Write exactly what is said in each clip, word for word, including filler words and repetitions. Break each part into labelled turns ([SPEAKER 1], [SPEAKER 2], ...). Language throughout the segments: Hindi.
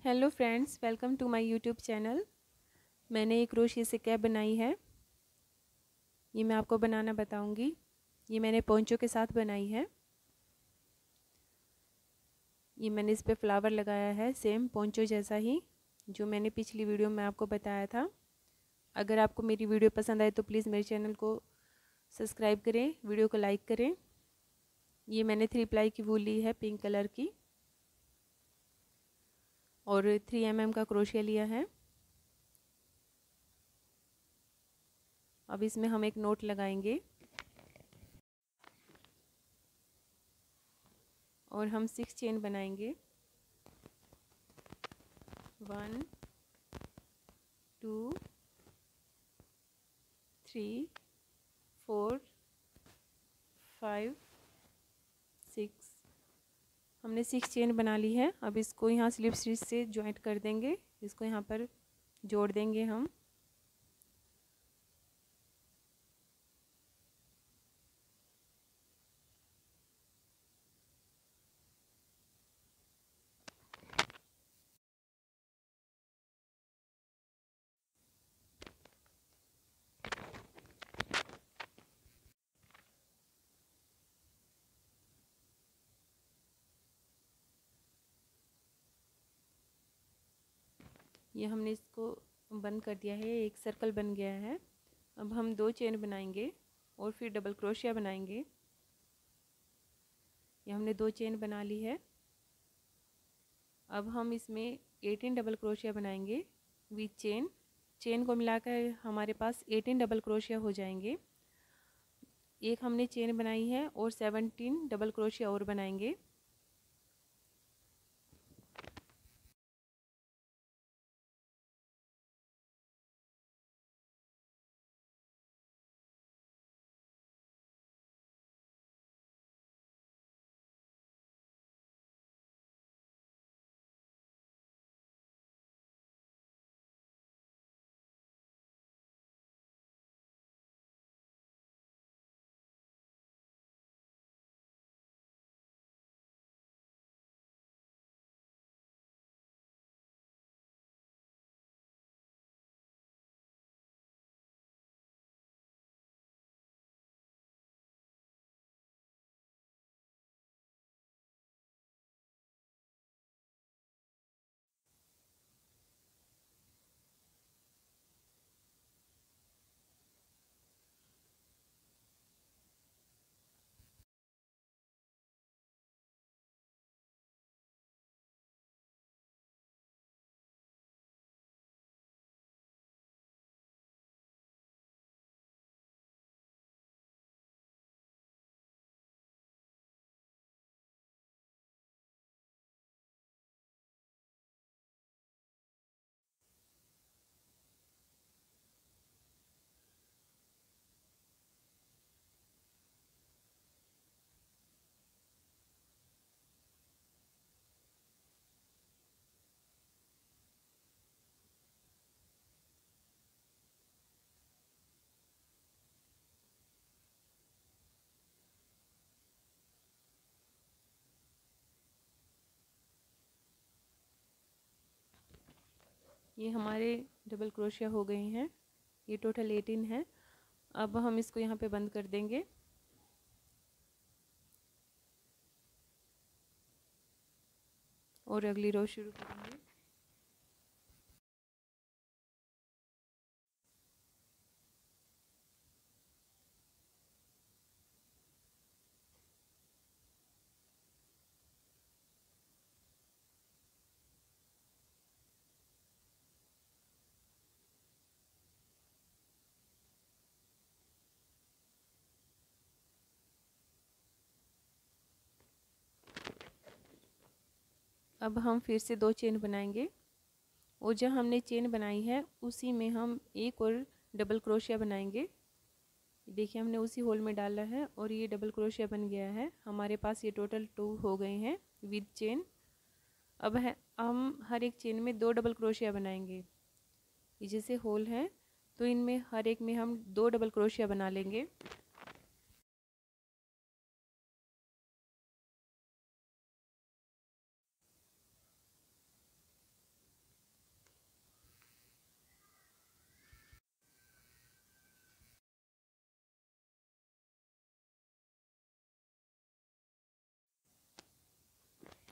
[SPEAKER 1] Hello friends, welcome to my YouTube channel. मैंने एक क्रोशिया से कैप बनाई है। ये मैं आपको बनाना बताऊंगी। ये मैंने पोंचो के साथ बनाई है। ये मैंने इस पे फ्लावर लगाया है, सेम पोंचो जैसा ही, जो मैंने पिछली वीडियो में आपको बताया था। अगर आपको मेरी वीडियो पसंद आए तो प्लीज़ मेरे चैनल को सब्सक्राइब करें, वीडियो को लाइक करें। ये मैंने थ्री प्लाई की वूल ली है, पिंक कलर की, और थ्री एम एम का क्रोशिया लिया है। अब इसमें हम एक नोट लगाएंगे और हम सिक्स चेन बनाएंगे। One, two, three, four, five, six. हमने सिक्स चेन बना ली है। अब इसको यहाँ स्लिप स्टिच से जॉइंट कर देंगे। इसको यहाँ पर जोड़ देंगे हम। ये हमने इसको बंद कर दिया है, एक सर्कल बन गया है। अब हम दो चेन बनाएंगे और फिर डबल क्रोशिया बनाएंगे। ये हमने दो चेन बना ली है। अब हम इसमें एटीन डबल क्रोशिया बनाएंगे विथ चेन। चेन को मिलाकर हमारे पास एटीन डबल क्रोशिया हो जाएंगे। एक हमने चेन बनाई है और सेवनटीन डबल क्रोशिया और बनाएंगे। ये हमारे डबल क्रोशिया हो गए हैं। ये टोटल एटीन है। अब हम इसको यहाँ पे बंद कर देंगे। और अगली रो शुरू करेंगे। अब हम फिर से दो चेन बनाएंगे और जहाँ हमने चेन बनाई है उसी में हम एक और डबल क्रोशिया बनाएंगे। देखिए हमने उसी होल में डाला है और ये डबल क्रोशिया बन गया है। हमारे पास ये टोटल टू हो गए हैं विद चेन। अब है हम हर एक चेन में दो डबल क्रोशिया बनाएंगे। ये जैसे होल है तो इनमें हर एक में हम दो डबल क्रोशिया बना लेंगे।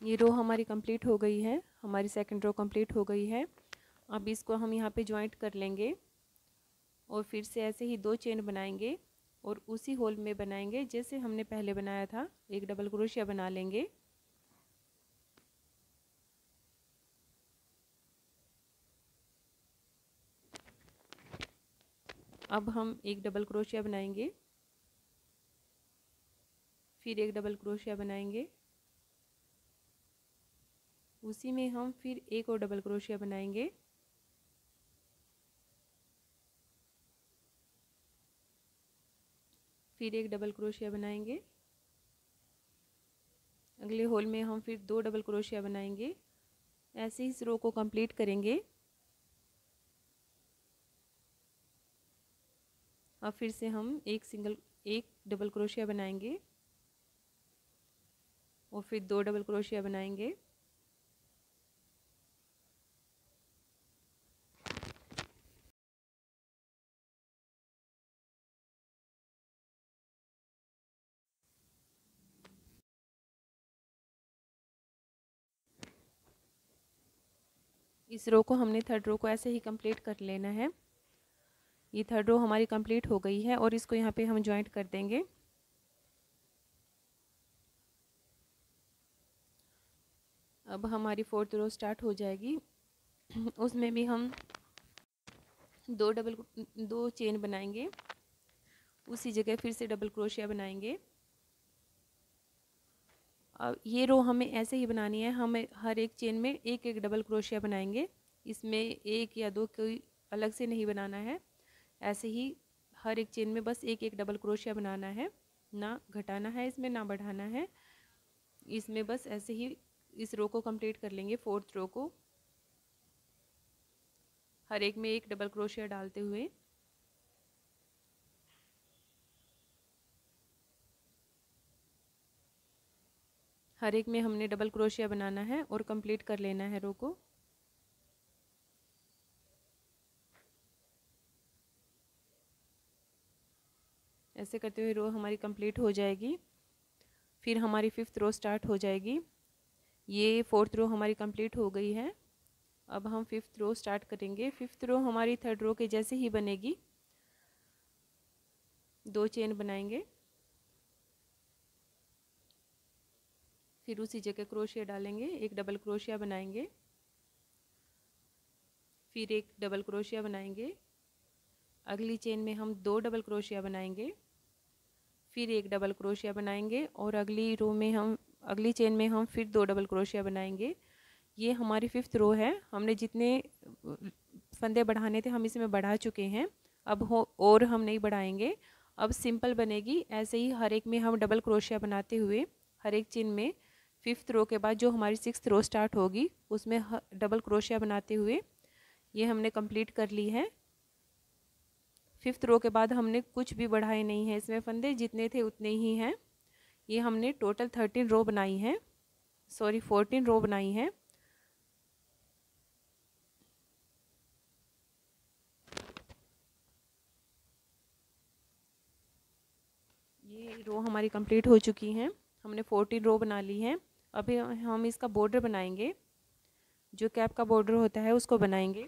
[SPEAKER 1] ये रो हमारी कंप्लीट हो गई है, हमारी सेकंड रो कंप्लीट हो गई है। अब इसको हम यहाँ पे ज्वाइंट कर लेंगे और फिर से ऐसे ही दो चेन बनाएंगे और उसी होल में बनाएंगे जैसे हमने पहले बनाया था। एक डबल क्रोशिया बना लेंगे। अब हम एक डबल क्रोशिया बनाएंगे, फिर एक डबल क्रोशिया बनाएंगे, उसी में हम फिर एक और डबल क्रोशिया बनाएंगे, फिर एक डबल क्रोशिया बनाएंगे, अगले होल में हम फिर दो डबल क्रोशिया बनाएंगे। ऐसे ही इस रो को कंप्लीट करेंगे। अब फिर से हम एक सिंगल एक डबल क्रोशिया बनाएंगे और फिर दो डबल क्रोशिया बनाएंगे, इस रो को हमने थर्ड रो को ऐसे ही कंप्लीट कर लेना है। ये थर्ड रो हमारी कंप्लीट हो गई है और इसको यहाँ पे हम ज्वाइंट कर देंगे। अब हमारी फोर्थ रो स्टार्ट हो जाएगी। उसमें भी हम दो डबल दो चेन बनाएंगे, उसी जगह फिर से डबल क्रोशिया बनाएंगे। अब ये रो हमें ऐसे ही बनानी है, हमें हर एक चेन में एक एक डबल क्रोशिया बनाएंगे। इसमें एक या दो कोई अलग से नहीं बनाना है, ऐसे ही हर एक चेन में बस एक एक डबल क्रोशिया बनाना है, ना घटाना है इसमें ना बढ़ाना है। इसमें बस ऐसे ही इस रो को कंप्लीट कर लेंगे। फोर्थ रो को हर एक में एक डबल क्रोशिया डालते हुए हर एक में हमने डबल क्रोशिया बनाना है और कंप्लीट कर लेना है रो को। ऐसे करते हुए रो हमारी कंप्लीट हो जाएगी। फिर हमारी फिफ्थ रो स्टार्ट हो जाएगी। ये फोर्थ रो हमारी कंप्लीट हो गई है। अब हम फिफ्थ रो स्टार्ट करेंगे। फिफ्थ रो हमारी थर्ड रो के जैसे ही बनेगी। दो चेन बनाएंगे, फिर उसी जगह क्रोशिया डालेंगे, एक डबल क्रोशिया बनाएंगे, फिर एक डबल क्रोशिया बनाएंगे, अगली चेन में हम दो डबल क्रोशिया बनाएंगे, फिर एक डबल क्रोशिया बनाएंगे और अगली रो में हम अगली चेन में हम फिर दो डबल क्रोशिया बनाएंगे। ये हमारी फिफ्थ रो है। हमने जितने फंदे बढ़ाने थे हम इसमें बढ़ा चुके हैं, अब हो और हम नहीं बढ़ाएंगे। अब सिंपल बनेगी। ऐसे ही हर एक में हम डबल क्रोशिया बनाते हुए हर एक चेन में फिफ्थ रो के बाद जो हमारी सिक्स्थ रो स्टार्ट होगी उसमें डबल क्रोशिया बनाते हुए ये हमने कंप्लीट कर ली है। फिफ्थ रो के बाद हमने कुछ भी बढ़ाए नहीं है, इसमें फंदे जितने थे उतने ही हैं। ये हमने टोटल थर्टीन रो बनाई है, सॉरी फोर्टीन रो बनाई है। ये रो हमारी कंप्लीट हो चुकी हैं। हमने फोर्टीन रो बना ली है। अभी हम इसका बॉर्डर बनाएंगे, जो कैप का बॉर्डर होता है उसको बनाएंगे।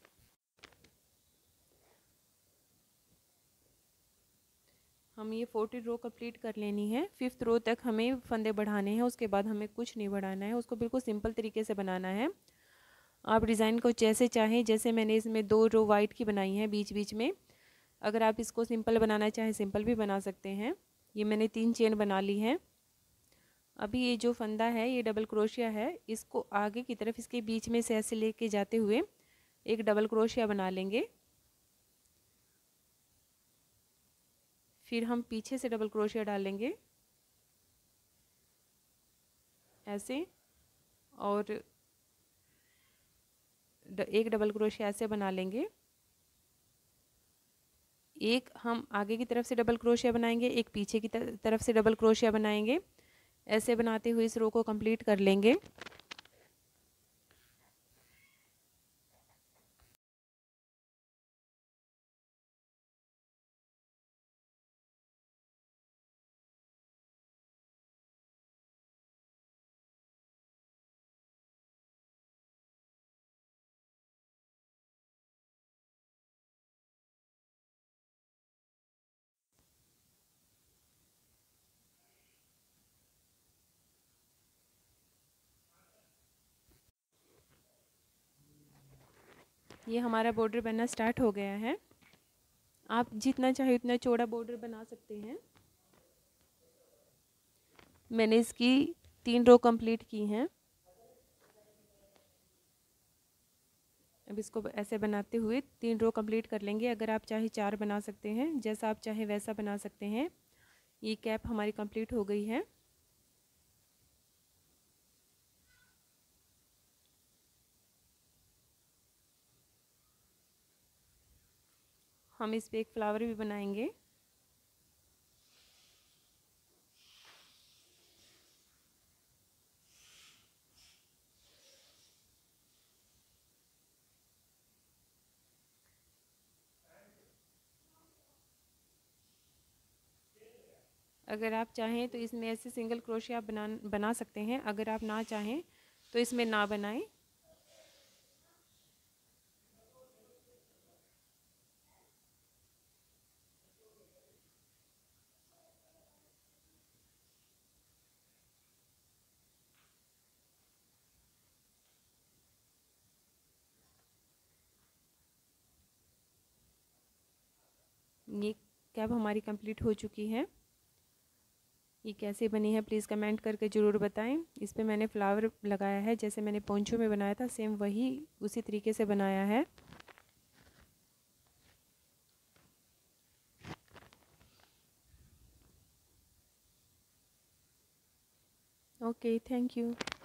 [SPEAKER 1] हम ये फोर्टीन रो कंप्लीट कर लेनी है। फिफ्थ रो तक हमें फंदे बढ़ाने हैं, उसके बाद हमें कुछ नहीं बढ़ाना है, उसको बिल्कुल सिंपल तरीके से बनाना है। आप डिज़ाइन को जैसे चाहें, जैसे मैंने इसमें दो रो वाइट की बनाई है बीच बीच में, अगर आप इसको सिंपल बनाना चाहें सिंपल भी बना सकते हैं। ये मैंने तीन चेन बना ली है। अभी ये जो फंदा है ये डबल क्रोशिया है, इसको आगे की तरफ इसके बीच में से ऐसे लेके जाते हुए एक डबल क्रोशिया बना लेंगे। फिर हम पीछे से डबल क्रोशिया डालेंगे ऐसे, और एक डबल क्रोशिया ऐसे बना लेंगे। एक हम आगे की तरफ से डबल क्रोशिया बनाएंगे, एक पीछे की तरफ से डबल क्रोशिया बनाएंगे। ऐसे बनाते हुए इस रो को कंप्लीट कर लेंगे। ये हमारा बॉर्डर बनना स्टार्ट हो गया है। आप जितना चाहे उतना चौड़ा बॉर्डर बना सकते हैं। मैंने इसकी तीन रो कंप्लीट की हैं। अब इसको ऐसे बनाते हुए तीन रो कंप्लीट कर लेंगे। अगर आप चाहे चार बना सकते हैं, जैसा आप चाहे वैसा बना सकते हैं। ये कैप हमारी कंप्लीट हो गई है। हम इस पे एक फ्लावर भी बनाएंगे। अगर आप चाहें तो इसमें ऐसे सिंगल क्रोशिया आप बना बना सकते हैं। अगर आप ना चाहें तो इसमें ना बनाएं। ये कैप हमारी कंप्लीट हो चुकी है। ये कैसे बनी है प्लीज़ कमेंट करके ज़रूर बताएं। इस पे मैंने फ्लावर लगाया है, जैसे मैंने पोंचो में बनाया था सेम वही उसी तरीके से बनाया है। Okay, thank you.